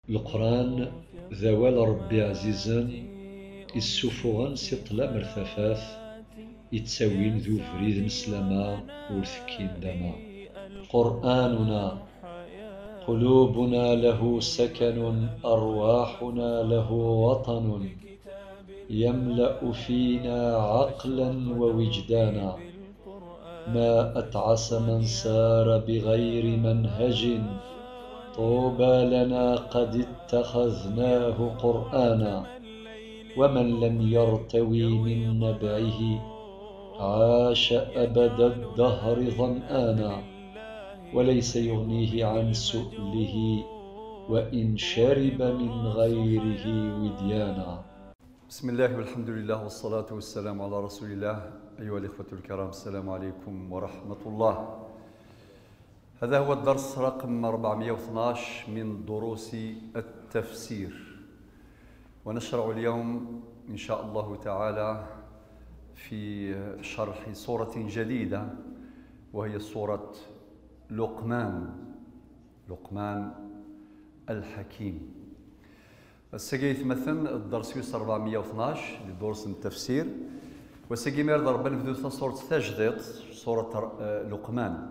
القرآن ذوال ربي عزيزا السفوغا سطلا مرثفاث يتساوين ذو فريد مسلما ورثكين دما. قرآننا قلوبنا له سكن، أرواحنا له وطن، يملأ فينا عقلا ووجدانا. ما أتعس من سار بغير منهج، طوبى لنا قد اتخذناه قرآنا. ومن لم يرتوي من نبعه، عاش أبد الدهر ظمآنا. وليس يغنيه عن سؤله، وإن شرب من غيره وديانا. بسم الله والحمد لله والصلاة والسلام على رسول الله. أيها الإخوة الكرام، السلام عليكم ورحمة الله. هذا هو الدرس رقم 412 من دروس التفسير، ونشرع اليوم إن شاء الله تعالى في شرح سورة جديدة، وهي سورة لقمان الحكيم. السجيث مثلا الدرس يوس 412 لدروس التفسير، وسجي مير ضربا نبدو سورة تجديد سورة لقمان.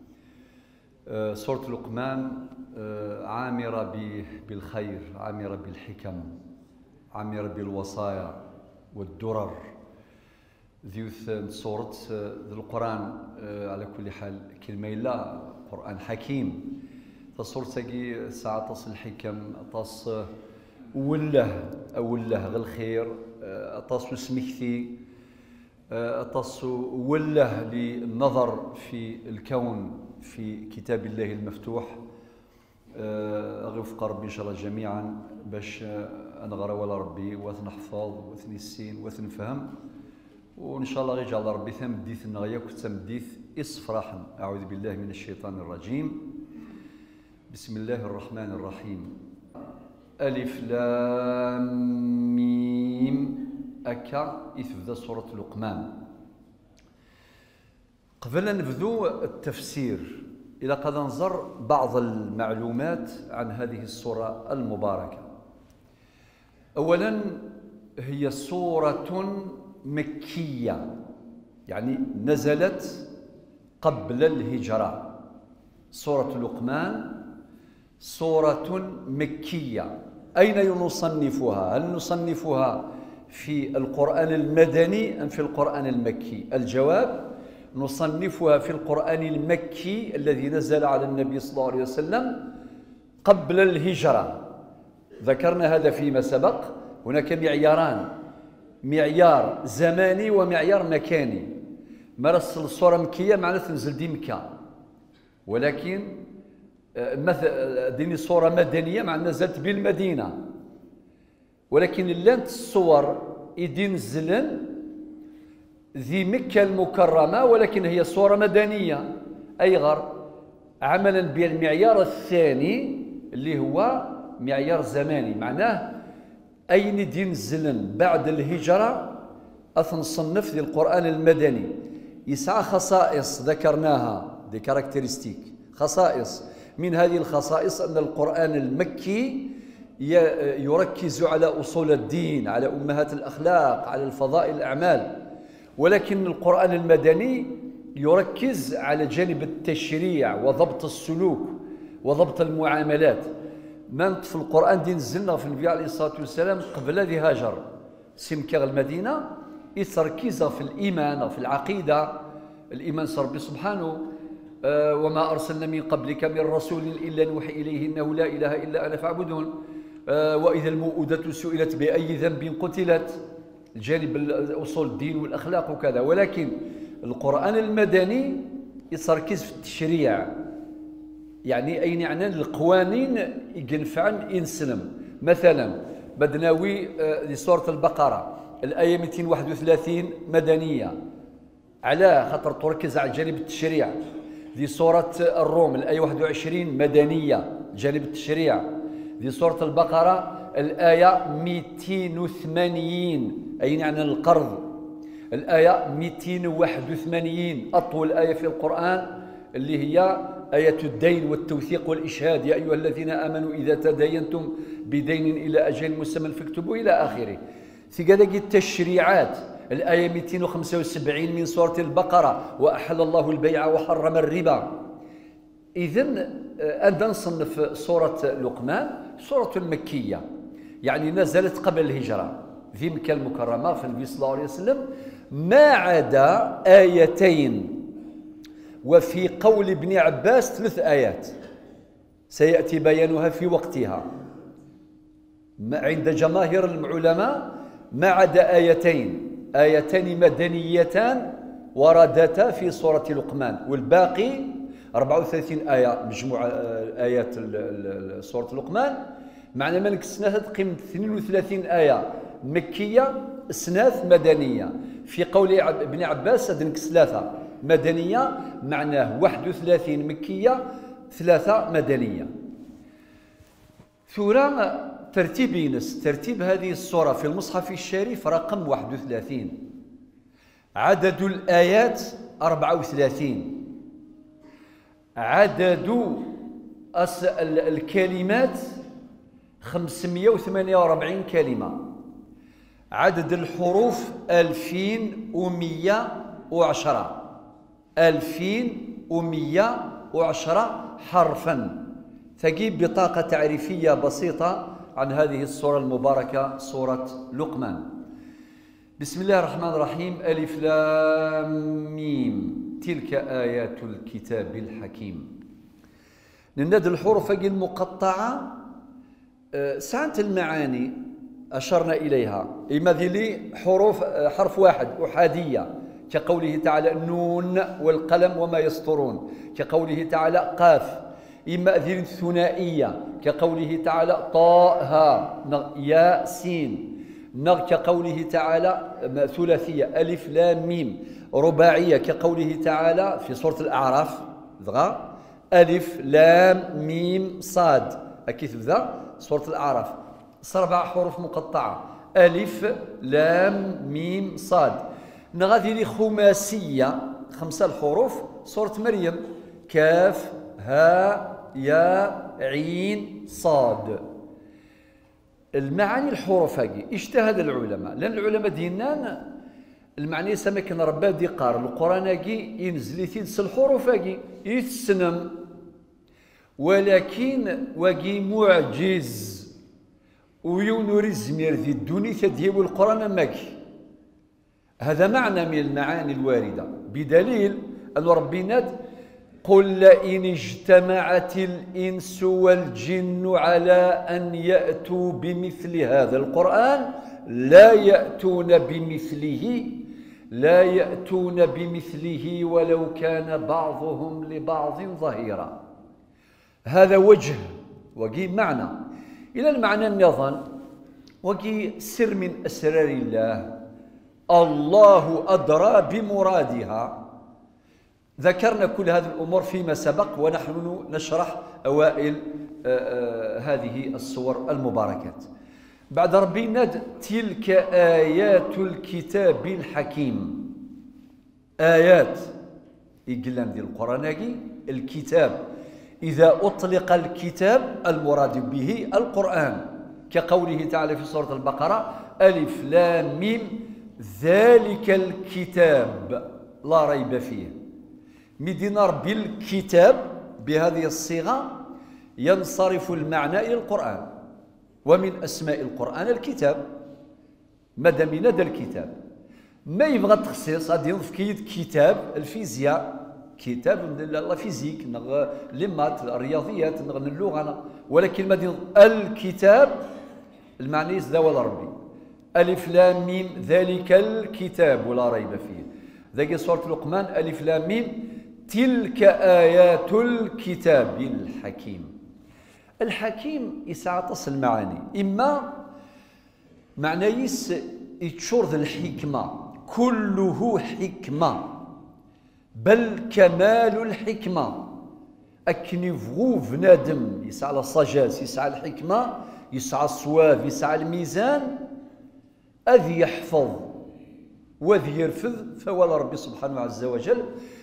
سورة لقمان عامرة بالخير، عامرة بالحكم، عامرة بالوصايا والدرر. ذيوث سورة القرآن على كل حال كلمة لا قرآن حكيم. تصور تجي ساعة تصل الحكم تص وله غير الخير، تص سمكتي، تص وله للنظر في الكون في كتاب الله المفتوح. أغفق ربي إن شاء الله جميعا باش نغرى ولا ربي وثنحفظ وثنسين وثنفهم، وإن شاء الله يجعل ربي ثمديث النغية وثمديث إصفراحا. أعوذ بالله من الشيطان الرجيم. بسم الله الرحمن الرحيم. ألف لام ميم أكا إثبدا سورة لقمان. قبل أن نبدو التفسير، إلى قد ننظر بعض المعلومات عن هذه السورة المباركة. أولا، هي سورة مكية، يعني نزلت قبل الهجرة. سورة لقمان سورة مكية. أين نصنفها؟ هل نصنفها في القرآن المدني أم في القرآن المكي؟ الجواب: نصنفها في القرآن المكي الذي نزل على النبي صلى الله عليه وسلم قبل الهجرة. ذكرنا هذا فيما سبق. هناك معياران: معيار زماني ومعيار مكاني. مرسل الصورة مكية معناته تنزل دي مكة، ولكن مثلا ديني صورة مدنية مع نزلت بالمدينة، ولكن اللانت الصور يدي نزلن ذي مكة المكرمة، ولكن هي صورة مدنية. أي غير عملا بالمعيار الثاني اللي هو معيار زماني، معناه أين دي نزلن بعد الهجرة أثنصنف ذي القرآن المدني. يسعى خصائص ذكرناها، دي كاركترستيك، خصائص. من هذه الخصائص أن القرآن المكي يركز على أصول الدين، على أمهات الأخلاق، على الفضائل الأعمال، ولكن القرآن المدني يركز على جانب التشريع وضبط السلوك وضبط المعاملات. من في القرآن دي نزلنا في النبي عليه الصلاة والسلام قبل ذي هاجر سمكة المدينة، يتركز في الإيمان في العقيدة. الإيمان ربي سبحانه: وما أرسلنا من قبلك من رسول إلا نوحي إليه إنه لا إله إلا أنا فاعبدون. وإذا الموءودة سئلت بأي ذنب قتلت. الجانب أصول الدين والأخلاق وكذا. ولكن القرآن المدني يتركز في التشريع، يعني أين يعني القوانين ينفعن إنسلم. مثلا بدناوي لسورة البقرة الآية 231 مدنية، على خاطر تركز على جانب التشريع. ذي سورة الروم الآية 21 مدنية، جانب التشريع. ذي سورة البقرة الآية 280 أي يعني القرض. الآية 281 أطول آية في القرآن اللي هي آية الدين والتوثيق والإشهاد، يا أيها الذين آمنوا إذا تداينتم بدين إلى أجل مسمى فاكتبوا إلى آخره. ثقادك التشريعات، الآية 275 من سورة البقرة، وأحل الله البيع وحرم الربا. إذن أنا نصنف سورة لقمان سورة المكية، يعني نزلت قبل الهجرة في مكة المكرمة في النبي صلى الله عليه وسلم، ما عدا آيتين، وفي قول ابن عباس 3 آيات سيأتي بيانها في وقتها عند جماهير العلماء، ما عدا آيتين مدنيتان وردتا في سورة لقمان، والباقي 34 آية مجموع آيات سورة لقمان. معنى مالك السنة تقيم 32 آية مكية، 2 مدنية. في قول ابن عباس هذنك 3 مدنية، معناه 31 مكية 3 مدنية. ثورة ترتيب ينس، ترتيب هذه السورة في المصحف الشريف رقم 31، عدد الآيات 34، عدد الكلمات 548 كلمة، عدد الحروف 2110 حرفا. تجيب بطاقة تعريفية بسيطة عن هذه السورة المباركة، سورة لقمان. بسم الله الرحمن الرحيم. ألف لام ميم، تلك آيات الكتاب الحكيم. ننادي الحروف المقطعة ساعة المعاني أشرنا إليها، إما ذي حرف واحد أحادية كقوله تعالى النون والقلم وما يسطرون، كقوله تعالى قاف. إما ذي ثنائية كقوله تعالى طه يا سين، كقوله تعالى ثلاثية ألف لام ميم. رباعية كقوله تعالى في سورة الأعراف ألف لام ميم صاد، أكيد ذا سورة الأعراف 4 حروف مقطعة ألف لام ميم صاد. نغادي خماسية 5 الحروف سورة مريم كاف ها يا عين صاد. المعاني الحروف هذه اجتهد العلماء، لأن العلماء ديالنا المعني سمكن ربا دي قار القرآن هاكي ينزل تيدس الحروف هاكي يتسنم، ولكن واقي معجز ويونوري الزمير ذي الدنيا تديب القرآن ماكي. هذا معنى من المعاني الواردة، بدليل أن ربي ناد قل لئن اجتمعت الإنس والجن على أن يأتوا بمثل هذا القرآن لا يأتون بمثله ولو كان بعضهم لبعض ظهيرا. هذا وجه وجي معنى. إلى المعنى النظام وجي سر من أسرار الله، الله أدرى بمرادها. ذكرنا كل هذه الأمور فيما سبق، ونحن نشرح أوائل هذه الصور المباركات. بعد ربي ند تلك آيات الكتاب الحكيم. آيات يقلم ذي القرآن الكتاب، إذا أطلق الكتاب المراد به القرآن، كقوله تعالى في سورة البقرة ألف لام ميم ذلك الكتاب لا ريب فيه. مدينار بالكتاب بهذه الصيغة ينصرف المعنى إلى القرآن، ومن أسماء القرآن الكتاب، مادام ندى الكتاب ما يبغى تخصيص غادي ينضف كتاب الفيزياء، كتاب لا فيزيك لي مات الرياضيات اللغة، ولكن مادام الكتاب المعني ذا ربي ألف لام ميم ذلك الكتاب لا ريب فيه. ذاك سورة لقمان ألف لام ميم تلك آيات الكتاب الحكيم. الحكيم يسعى تصل معاني، إما معنى يتشور ذا الحكمة كله حكمة، بل كمال الحكمة. أكني فغو بنادم يسعى الصجاس، يسعى الحكمة، يسعى الصواب، يسعى الميزان، أذ يحفظ وذ يرفض، فوالله ربي سبحانه عز وجل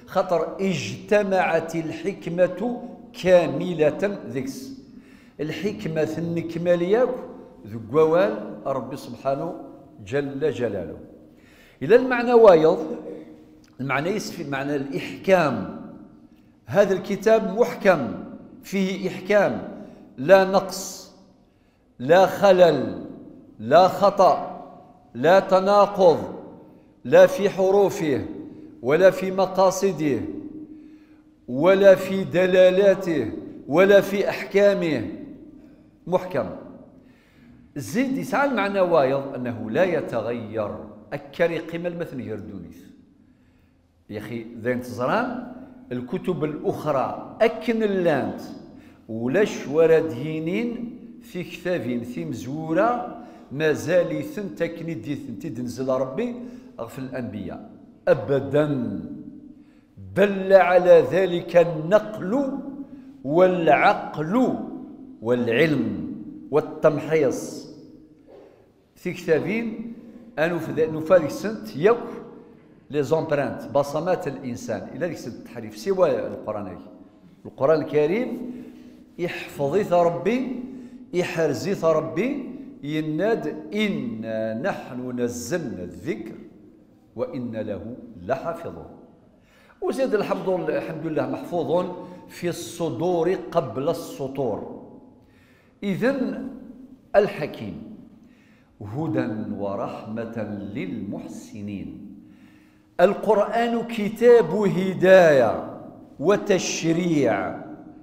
خاطر اجتمعت الحكمة كاملة ذكس الحكمة النكمال ياك ذو قوال ربي سبحانه جل جلاله. إلى المعنى وايض المعنى يسفي معنى الإحكام. هذا الكتاب محكم فيه إحكام، لا نقص لا خلل لا خطأ لا تناقض، لا في حروفه ولا في مقاصده ولا في دلالاته ولا في أحكامه، محكم. زيد يسعى المعنى وايض أنه لا يتغير أكري قيمة المثل يردونيث يا أخي ذا انتظران الكتب الأخرى أكن اللانت ولاش وردهينين في كتابين في مزورة ما زال ثنتكني دي ثنتي دنزل ربي في الأنبياء أبدا، بل على ذلك النقل والعقل والعلم والتمحيص في كتابين أنو نفارق سنت يوك لي زومبرانت بصمات الإنسان إلى ذيك التحريف سوى القرآن الكريم يحفظيث ربي يحرزيث ربي يناد إنا نحن نزلنا الذكر وإن له لحافظون. وزيد الحمد لله محفوظ في الصدور قبل السطور. إذن الحكيم هدى ورحمة للمحسنين. القرآن كتاب هداية وتشريع،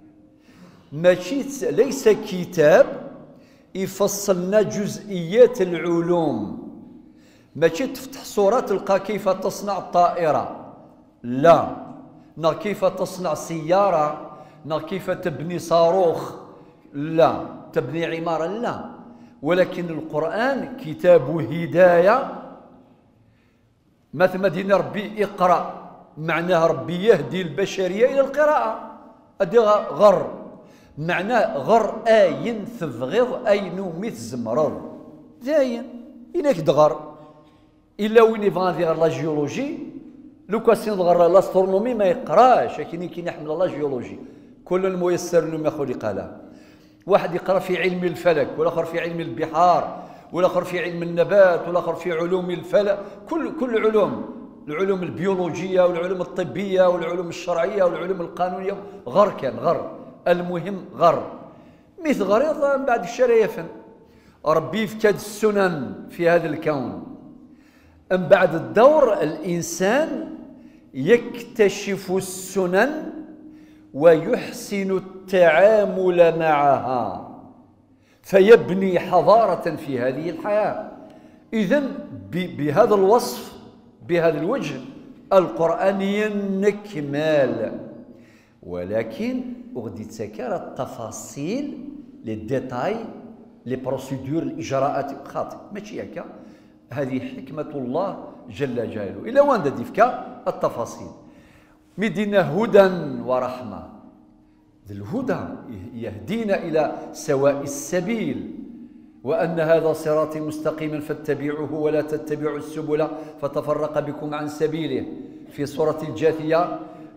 ليس كتاب يفصلنا جزئيات العلوم، ماشي تفتح صورة تلقى كيف تصنع الطائرة، لا، نا كيف تصنع سيارة، نا كيف تبني صاروخ، لا، تبني عمارة، لا، ولكن القرآن كتاب هداية. مثل ما دينا ربي اقرأ معناه ربي يهدي البشرية إلى القراءة، أدي غر معناه غر آين تبغض أي نومي تزمرض داين إنك دغر إلا وين يبغى لا جيولوجي لو كان دغر لاسترونومي ما يقراش، لكن كي نحمل لا جيولوجي كل ميسر لما خلق له. واحد يقرا في علم الفلك والاخر في علم البحار والاخر في علم النبات والاخر في علوم الفلك، كل العلوم البيولوجيه والعلوم الطبيه والعلوم الشرعيه والعلوم القانونيه غر كان غر، المهم غر مثل غريض من بعد الشرايفن ربي يفكد السنن في هذا الكون. من بعد الدور الانسان يكتشف السنن ويحسن التعامل معها فيبني حضارة في هذه الحياة. إذن بهذا الوصف بهذا الوجه القرآن ينكمال، ولكن غادي تسكر التفاصيل لي ديتاي لي بروسيدور الإجراءات خاطئ ماشي هكا، هذه حكمة الله جل جلاله. إلى وين ديفكا التفاصيل مدينة هدى ورحمة. الهدى يهدينا إلى سواء السبيل، وأن هذا صراطي مستقيما فاتبعوه ولا تتبعوا السبل فتفرق بكم عن سبيله في سورة الجاثية.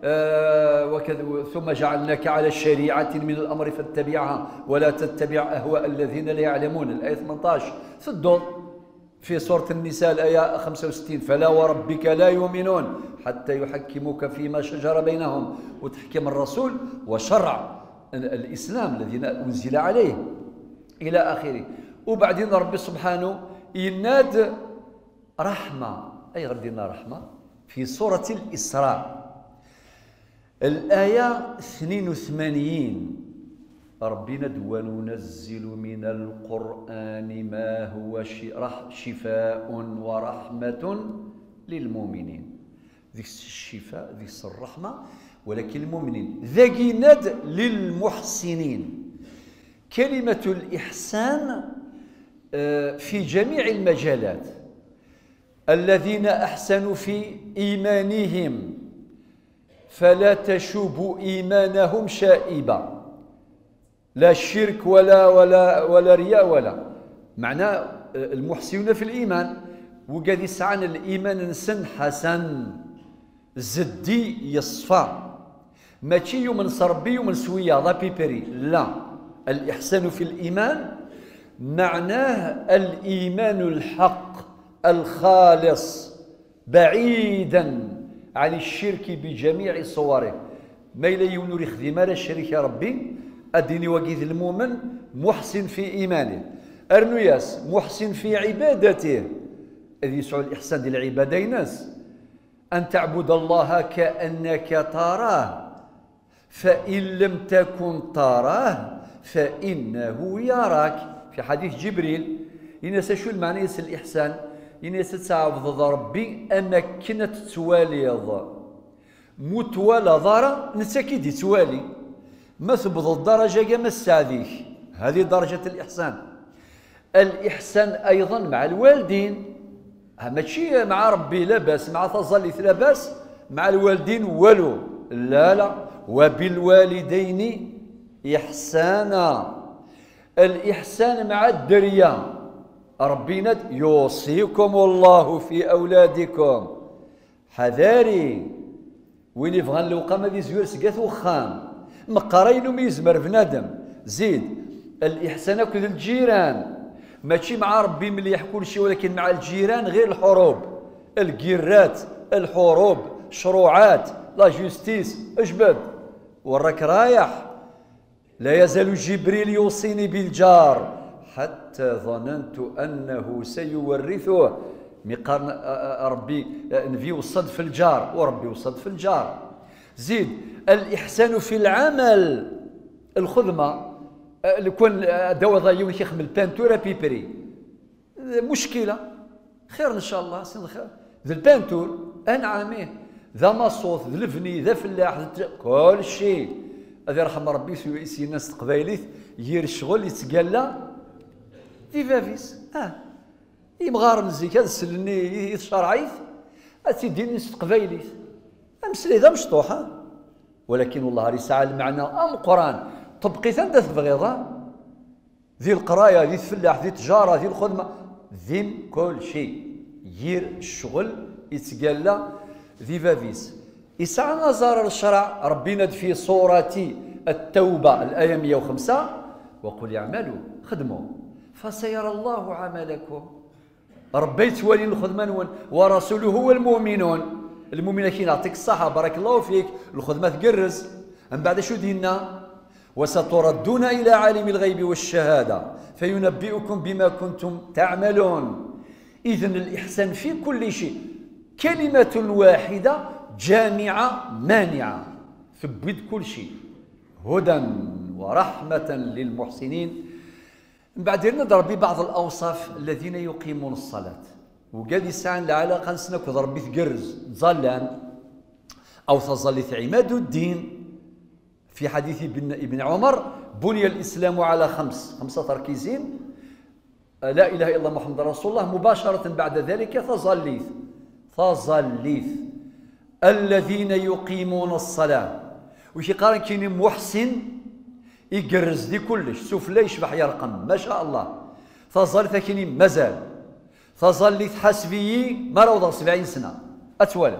ثم جعلناك على شريعة من الأمر فاتبعها ولا تتبع أهواء الذين لا يعلمون، الآية 18 في سورة النساء الآية 65 فلا وربك لا يؤمنون حتى يحكموك فيما شجر بينهم، وتحكم الرسول وشرع الإسلام الذي أنزل عليه إلى آخره. وبعدين ربي سبحانه يناد رحمة، أي غردنا رحمة في سورة الإسراء الآية 82 ربنا وننزل من القرآن ما هو شفاء ورحمة للمؤمنين. ذيك الشفاء ذيك الرحمة، ولكن المؤمنين ذاكي ند للمحسنين. كلمة الإحسان في جميع المجالات، الذين أحسنوا في إيمانهم فلا تشوب إيمانهم شائبة، لا شرك ولا رياء ولا معنى المحسنون في الإيمان، وقد يسعى الإيمان نسن حسن زدي يصفى ماشي يوم صربي يوم سوية لا بيبري، لا. الإحسان في الإيمان معناه الإيمان الحق الخالص بعيدا عن الشرك بجميع صوره. ما إلا يونور يخدم على الشريك يا ربي أديني وقيد المؤمن محسن في إيمانه، أرنياس محسن في عبادته. إذ يسعى الإحسان ديال العبادة ناس أن تعبد الله كأنك تراه فإن لم تكن تراه فإنه يراك. في حديث جبريل يناس شو المعنى يس الإحسان؟ يناس تعبد ربي أنك كنت تواليض متوالى ضارة نساكيد توالي ما تبض الدرجة كما السعديك، هذه درجة الإحسان. الإحسان أيضا مع الوالدين، ماشي مع ربي لاباس مع تظليث لاباس، مع الوالدين ولو، لا لا. وبالوالدين إحسانا. الإحسان مع الدرية، ربنا يوصيكم الله في أولادكم. حذاري وين يبغى نلوقا ما يزور سقات وخام مقارينو ميزمر بنادم. زيد الإحسان كذا الجيران، ماشي مع ربي مليح كل شيء، ولكن مع الجيران غير الحروب، القيرات، الحروب، شروعات، لا جوستيس، اجبد وراك رايح. لا يزال جبريل يوصيني بالجار حتى ظننت أنه سيورثه. مقارن ربي نبي وصد في الجار وربي وصد في الجار. زيد الإحسان في العمل، الخدمة كون دوا ضايون يخدم البانتورة بيبري مشكلة، خير إن شاء الله سين خير. ذا البانتور أنعامه، ذا مصوت، ذا الفني، ذا فلاح، كل شيء. هذا يرحم ربي سي ناس تقبايليت يير الشغل يتقالى في فافيس يمغار نزيك هذا السلني يتشرعيث أتيدين ناس تقبايليت أمسلي ذا مشطوحة. ولكن والله راه يسعى المعنى القرآن طبقيت أنت تبغيضها ذي القراية، ذي الفلاح، ذي التجارة، ذي الخدمة، ذي كل شيء يير الشغل يتقالى ذي فافيس. يسعى نظر الشرع ربنا في سورة التوبة الآية 105 وقل اعملوا خدموا فسيرى الله عملكم. ربي توالي الخدمة ورسوله هو المؤمنون. المؤمنين كي نعطيك الصحة بارك الله فيك الخدمة تقرز من بعد شو دينا وستردون إلى عالم الغيب والشهادة فينبئكم بما كنتم تعملون. إذن الإحسان في كل شيء كلمة واحدة جامعة مانعة ثبت كل شيء، هدى ورحمة للمحسنين. من بعد نضرب ببعض الأوصاف الذين يقيمون الصلاة وقال يسعن العلاقة نسنك ضربي تقرز ظلان أو تظلث عماد الدين. في حديث ابن عمر بني الإسلام على خمسة تركيزين: لا إله إلا الله محمد رسول الله، مباشرة بعد ذلك تظليث الذين يقيمون الصلاة. وش يقارن كيني محسن يقرز دي كلش سفلى يشبح يرقم ما شاء الله. تظليث كيني مازال تظليث حسبي ما روض 70 سنة أتولد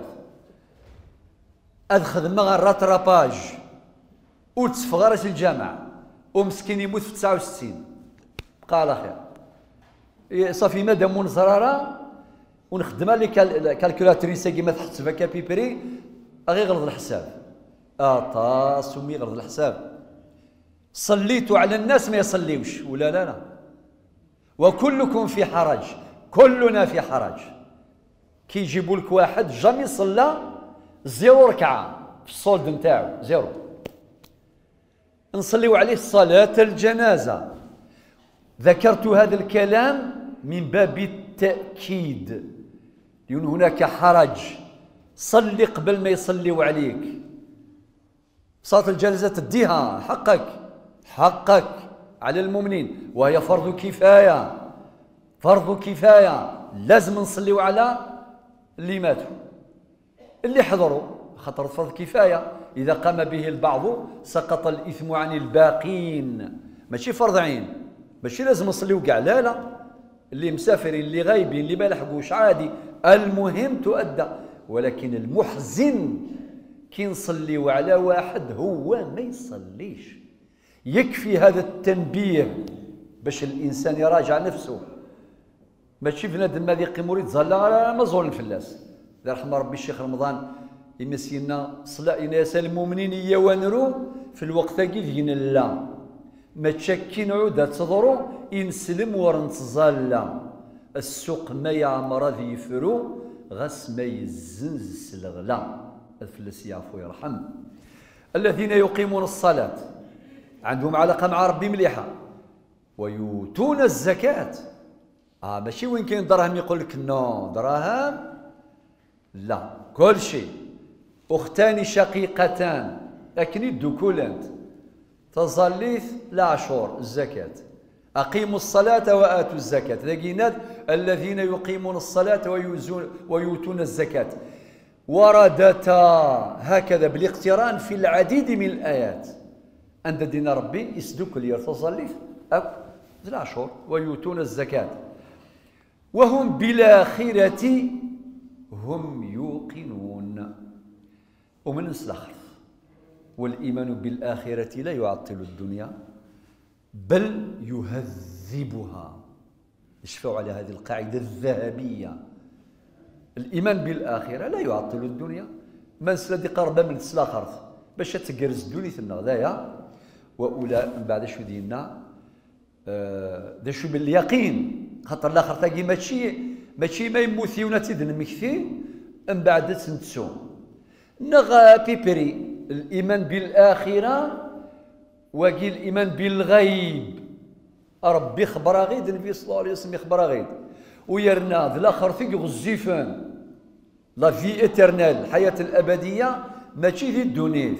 الخدمة غير راتراباج وتسفغرس الجامعة ومسكين يموت في 69 بقى على خير. صافي مادام منزرارة ونخدم لي كالكولاتريسا كيما تحسبها كابيبري غير غلط الحساب سمي غلط الحساب. صليتوا على الناس ما يصليوش ولا لا وكلكم في حرج، كلنا في حرج. كي يجيبوا لك واحد جامي صلى 0 ركعة في الصولد نتاعو 0 نصليوا عليه صلاة الجنازة. ذكرت هذا الكلام من باب التأكيد لأن هناك حرج. صلي قبل ما يصليوا عليك. صلاة الجنازة تديها حقك على المؤمنين وهي فرض كفاية. لازم نصليوا على اللي ماتوا اللي حضروا خاطر فرض كفاية. إذا قام به البعض سقط الإثم عن الباقين. ماشي فرض عين، ماشي لازم نصليوا كاع، لا اللي مسافرين اللي غايبين اللي ما لحقوش عادي، المهم تؤدى. ولكن المحزن كي نصليو على واحد هو ما يصليش. يكفي هذا التنبيه باش الانسان يراجع نفسه. ماشي بنادم هذا يقيم يريد ظل مزول الفلاس. الله يرحم ربي الشيخ رمضان يمسينا صلاة ناس المؤمنين يوانرو في الوقت كي لا ما تشكين عودة تضرو ينسلم ورنتظالا السوق ما يعمر ذي يفرو غس ما يزنز سلغلا الفلس يعفو يرحم. الذين يقيمون الصلاة عندهم علاقة مع ربي مليحة ويؤتون الزكاة. ماشي وين كاين دراهم يقول لك نو دراهم، لا كل شيء. أختان شقيقتان أكني الدكولانت تظليث العشور الزكاة. أقيموا الصلاة وآتوا الزكاة. لقينات الذين يقيمون الصلاة ويؤتون الزكاة وردتا هكذا بالاقتران في العديد من الآيات. عند دين ربي يسدوك اللي يرتظليث أو العشور ويؤتون الزكاة وهم بالآخرة هم يوقنون. ومن الآخر والإيمان بالآخرة لا يعطل الدنيا بل يهذبها. اشفعوا على هذه القاعدة الذهبية. الإيمان بالآخرة لا يعطل الدنيا. من سلدي قرب من الآخر باش تقرز الدنيا النغذايا وأولى من بعد شو دينا شو باليقين. خاطر الآخر تاقي ماشي ما يموثيونا تيدن مكثي من بعد تنتسو نغا بيبري. الإيمان بالآخرة وقيل الإيمان بالغيب. ربي خبر غيد النبي صلى الله عليه وسلم يخبر غيد ويرنا ذا الآخر ثقي غزيفان لا في إترنال الحياة الأبدية ماشي ذي الدنيث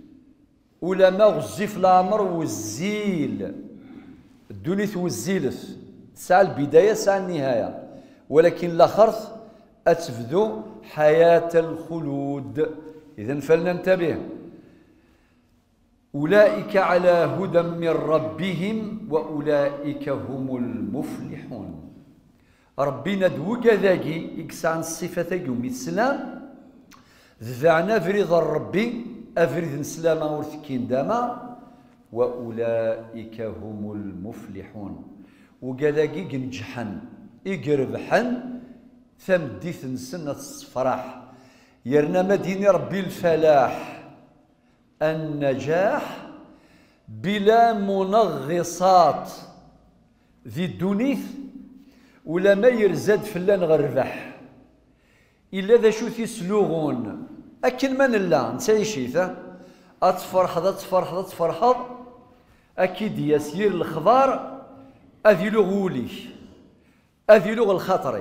ولا ما غزيف الأمر والزيل. الدنيث والزيلث ساعة البداية ساعة النهاية، ولكن الآخر أتفذو حياة الخلود. إذن فلننتبه. أولئك على هدى من ربهم وأولئك هم المفلحون. ربنا دوكا ذاكي يكسعن الصفة يوم السلام ذعنا فريض ربي أفريد نسلامة ورثكين داما وأولئك هم المفلحون. وكذاكي ينجحن يقربحن ثمديث نسنة الصفراح يرنا مدينة ربي الفلاح النجاح بلا منغصات ذي الدنيث ولا ما يرزد فلان غربح إلا ذا شو تيسلوغون أكن من الله نساي شيثة أتفرحض أكيد يسير الخضار أذي لغولي أذي لغ الخطري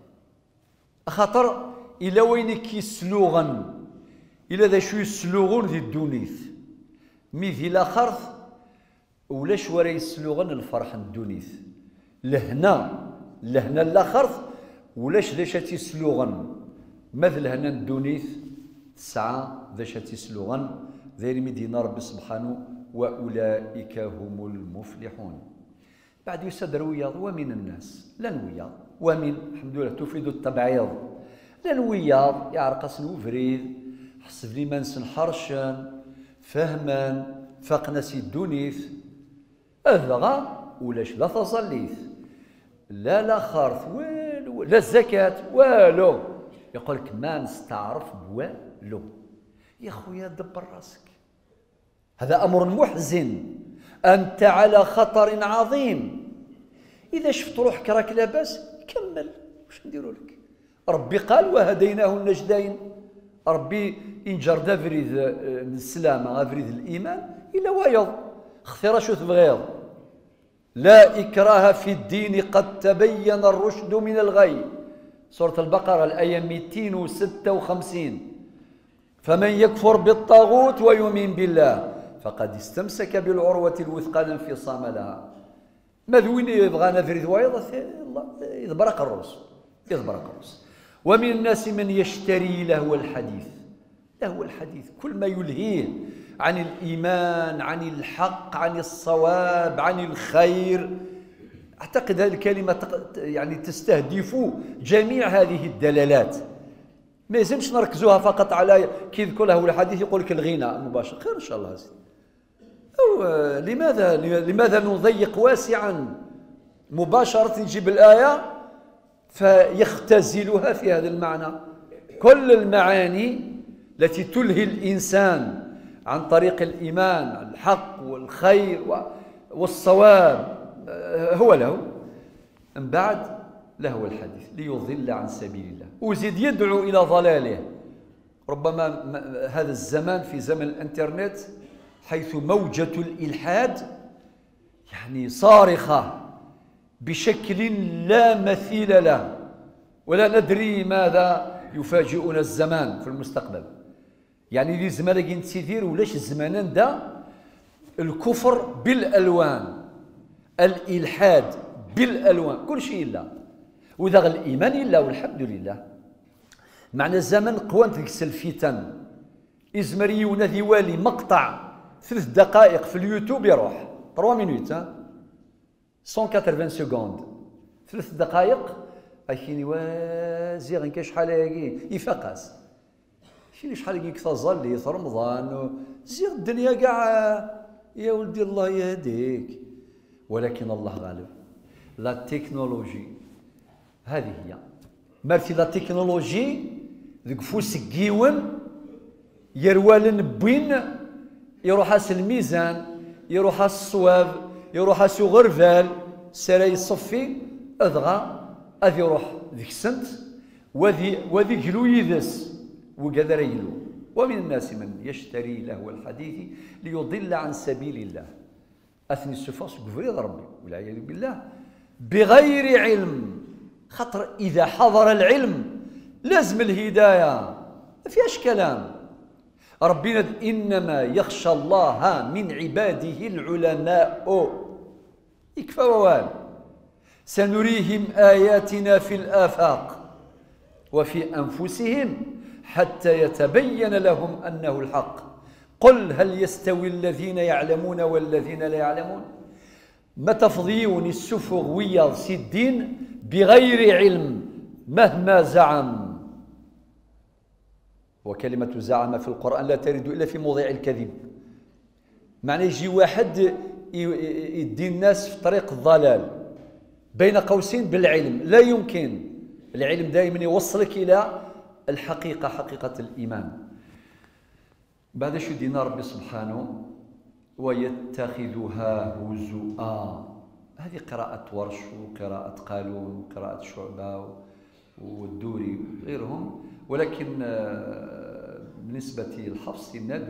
خطر إلا وين كيسلوغن إلا ذا شو يسلوغون ذي الدونيث ميذي لا خرث ولاش ورا يسلوغن الفرح الدونيث لهنا لا خرث ولاش ذا شاتي سلوغن مثل هنا الدونيث ساعة ذا شاتي سلوغن ذي مدينة ربي سبحانه وأولئك هم المفلحون. بعد يسدر وياض ومن الناس لن وياض ومن الحمد لله تفيد التبعيض لن وياض يعرقس نوفريد حسب لي منسن حرشا فهما فقنسي الدونيث أذغى ولاش لا تصليث لا خارث والو لا الزكاة والو يقول لك ما نستعرف بوالو. يا خويا دبر راسك هذا أمر محزن. أنت على خطر عظيم. إذا شفت روحك راك لاباس كمل واش نديروا لك. ربي قال وهديناه النجدين. ربي إن جرد أفريد السلامة أفريد الإيمان إلا وايض اختار شو تبغيض. لا إكراه في الدين قد تبين الرشد من الغي. سورة البقرة الآية 256. فمن يكفر بالطاغوت ويؤمن بالله فقد استمسك بالعروة الوثقى لا انفصام لها. ماذوين يبغى نفرد وايض يضبرق الرؤوس ومن الناس من يشتري لهو الحديث كل ما يلهيه عن الإيمان عن الحق عن الصواب عن الخير. أعتقد هذه الكلمة يعني تستهدف جميع هذه الدلالات. ما يلزمش نركزوها فقط على كي يذكر له الحديث يقول لك الغناء المباشر، خير ان شاء الله زين. أو لماذا نضيق واسعا مباشرة نجيب الآية فيختزلها في هذا المعنى؟ كل المعاني التي تلهي الإنسان عن طريق الإيمان الحق والخير والصواب هو له، من بعد لهو الحديث ليضل عن سبيل الله وزيد يدعو إلى ضلاله. ربما هذا الزمان في زمن الانترنت حيث موجة الإلحاد يعني صارخة بشكل لا مثيل له، ولا ندري ماذا يفاجئنا الزمان في المستقبل. يعني لي زمان كي نتيدير ولاش الزمان ده الكفر بالألوان، الإلحاد بالألوان، كل شيء إلا وإذا الإيمان إلا والحمد لله. معنى الزمن قوانت ديك الفتن إزمري ذي والي مقطع 3 دقائق في اليوتيوب يروح 3 مينوت 180 سكوند 3 دقائق أكيني وازي غنكا شحال هاكي يفقس شيني شحال هاكي كتظل في رمضان زي الدنيا كاع يا ولدي الله يهديك. ولكن الله غالب. لا تكنولوجي هذه هي مرتي لا تكنولوجي ذك فوس كيون يروال بين يروح اس الميزان يروح اس الصواب يروح اس غرفال سراي الصفي اذغى اذ يروح ذيك السنت وذي كلو يدس وكذا يلو. ومن الناس من يشتري لهو الحديث ليضل عن سبيل الله اثني السفاس كفريض ربي والعياذ بالله بغير علم. خاطر اذا حضر العلم لازم الهدايه ما فيهاش كلام. ربنا انما يخشى الله من عباده العلماء يكفى ووال. سنريهم اياتنا في الافاق وفي انفسهم حتى يتبين لهم انه الحق. قل هل يستوي الذين يعلمون والذين لا يعلمون؟ ما تفضيون السفغ ويا الدين بغير علم مهما زعم. وكلمة زعم في القرآن لا ترد إلا في موضع الكذب. معنى يجي واحد يدي الناس في طريق الضلال بين قوسين بالعلم، لا يمكن. العلم دائما يوصلك إلى الحقيقة، حقيقة الإيمان. بعد شو دينا ربي سبحانه ويتخذها هزؤا. هذه قراءة ورش وقراءة قالون وقراءة شعبة والدوري وغيرهم، ولكن بالنسبة للحفص الند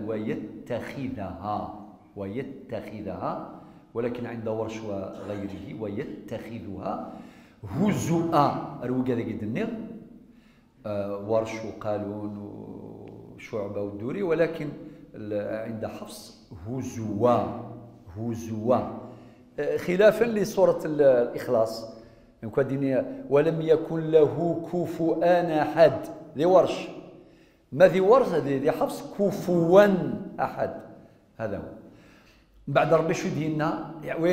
ويتخذها ولكن عند ورش وغيره ويتخذها هزؤا. أروق هذا قد النغ ورش وقالون وشعبة والدوري، ولكن عند حفص هزوا خلافا لسورة الإخلاص ولم يكن له كفؤان أحد. ذي ورش ما ذي ورش ذي حفص كفوا أحد. هذا هو. بعد ربي شو دينا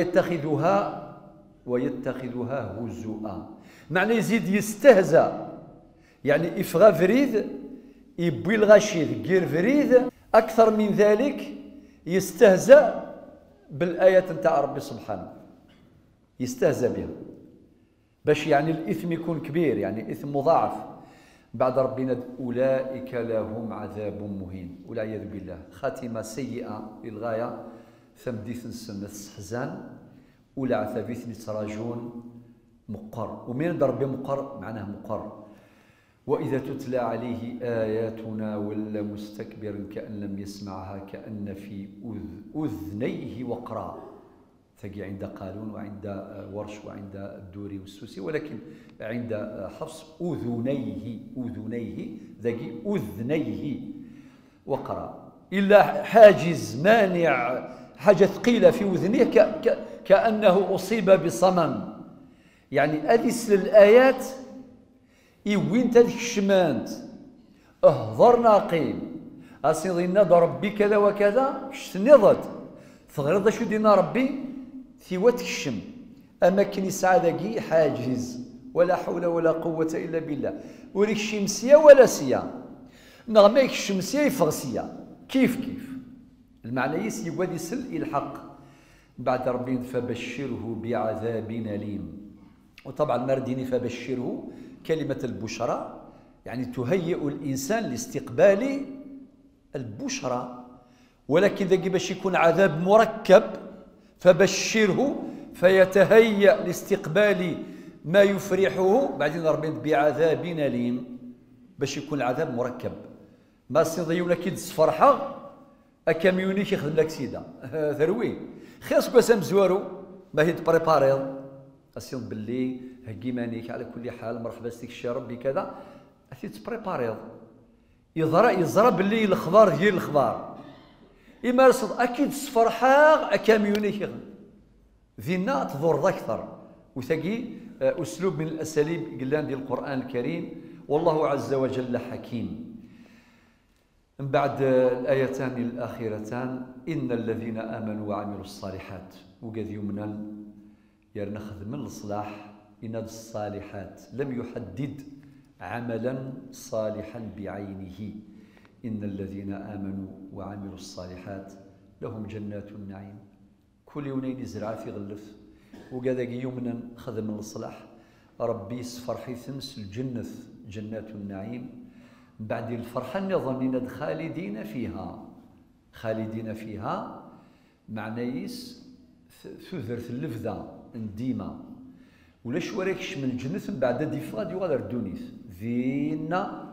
ويتخذها هزؤا. معنى يزيد يستهزأ، يعني إفغا فريد يبوي الغشيد غير فريد. أكثر من ذلك يستهزأ بالآيات نتاع ربي سبحانه، يستهزأ بها باش يعني الإثم يكون كبير، يعني إثم مضاعف. بعد ربنا أولئك لهم عذاب مهين والعياذ بالله. خاتمة سيئة للغاية. ثمديث سنة حزان ولا عثابيث نتراجون مقر. ومن ربي مقر معناه مقر. وإذا تتلى عليه آياتنا ولا مستكبرا كأن لم يسمعها كأن في أذنيه وقرا. تجي عند قالون وعند ورش وعند الدوري والسوسي، ولكن عند حفص أذنيه ذاكي أذنيه وقرا. إلا حاجز مانع حاجة ثقيلة في أذنيه كأنه أصيب بصمم. يعني أدس الآيات وين تذك الشمانت اهضر ناقيم أصيضنا ربي كذا وكذا شتنضد ثغرض شو دينا ربي ثيوات الشم. أما كني سعادة حاجز ولا حول ولا قوة إلا بالله. وريك الشمسية ولا سيا نغميك الشمسية يفغسية كيف المعنى يقعد يسل الحق بعد ربي فبشره بعذاب أليم. وطبعا مرديني فبشره كلمة البشرى يعني تهيئ الإنسان لاستقبال البشرى، ولكن ذاك باش يكون عذاب مركب فبشره فيتهيأ لاستقبال ما يفرحه، بعدين ربي بعذاب أليم باش يكون العذاب مركب. ما سيضيونا كي فرحة أكاميوني كيخدم لك سيدا ثروي خاصك وسام زوارو ما هي تبريباريض أسيض باللي هكي مانيك على كل حال مرحبا ستيك الشي ربي كذا أثي تبريباريض يزرى باللي الأخبار ديال الأخبار إما رصد أكيد فرحة أكاميوني كيخدم ذينا تضر أكثر. وثقي أسلوب من الأساليب قلان ديال القرآن الكريم والله عز وجل حكيم. من بعد الآيتان الأخيرتان إن الذين آمنوا وعملوا الصالحات وقد يمنا يرنخذ من الصلاح إن الصالحات لم يحدد عملا صالحا بعينه. إن الذين آمنوا وعملوا الصالحات لهم جنات النعيم كل يومين زرع في غلف وقد يمنا خذ من الصلاح ربي يصفر حيث تمس الجنة جنات النعيم. بعد الفرحة نظنين خالدين فيها معنيس ثذرت اللفظة ديما ولا شواريكش من الجنة من بعد ديفا دي غادر دونيس ذينا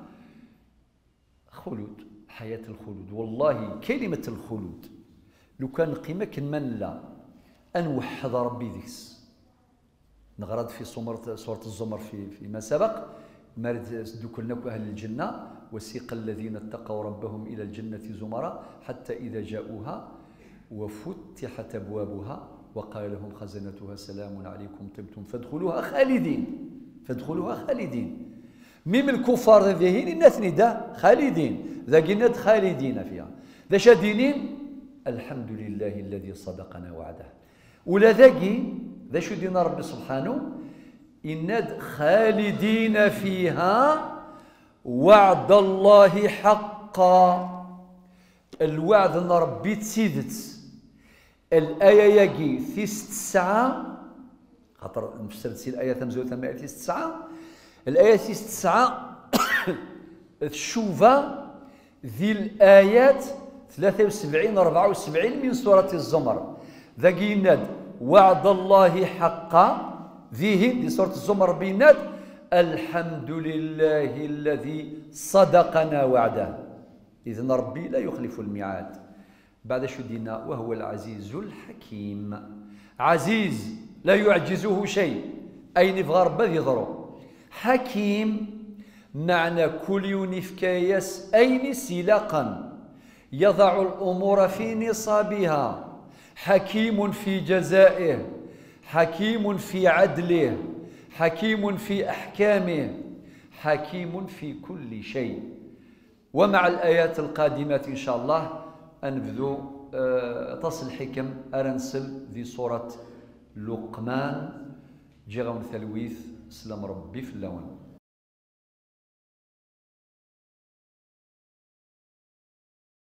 خلود حياة الخلود. والله كلمة الخلود لو كان قيمة كنمن لا أنوحد ربي ذيكس نغرد في سورة الزمر فيما سبق مارد دكلناك أهل الجنة وسيق الذين اتقوا ربهم إلى الجنة زمرا حتى إذا جاءوها وفتحت أبوابها وقال لهم خزنتها سلام عليكم طبتم فادخلوها خالدين. ميم الكفار ذهين الناس نداء خالدين ذا جنات خالدين فيها ذا شادينين الحمد لله الذي صدقنا وعده. ولا ذاكي ذا شو دينا ربي سبحانه إن خالدين فيها وعد الله حقا. الوعد ان ربي تسيدت الآية يجي في 9 خاطر نفسرت الآية تمزو ثم في 9 الآية في 9 تشوفها ذي الآيات 73 74 من سورة الزمر ذاك يناد وعد الله حقا ذيه دي سورة الزمر بينات الحمد لله الذي صدقنا وعده. إذن ربي لا يخلف الميعاد. بعد شو دينا وهو العزيز الحكيم. عزيز لا يعجزه شيء أين يبغى ربي يضرو. حكيم معنى كل ينفكايس أين سلاقا يضع الأمور في نصابها. حكيم في جزائه حكيم في عدله حكيم في أحكامه حكيم في كل شيء. ومع الآيات القادمة إن شاء الله أنبذو تصل حكم أرنسل ذي صورة لقمان جغم ثلويث سلام ربي في اللون.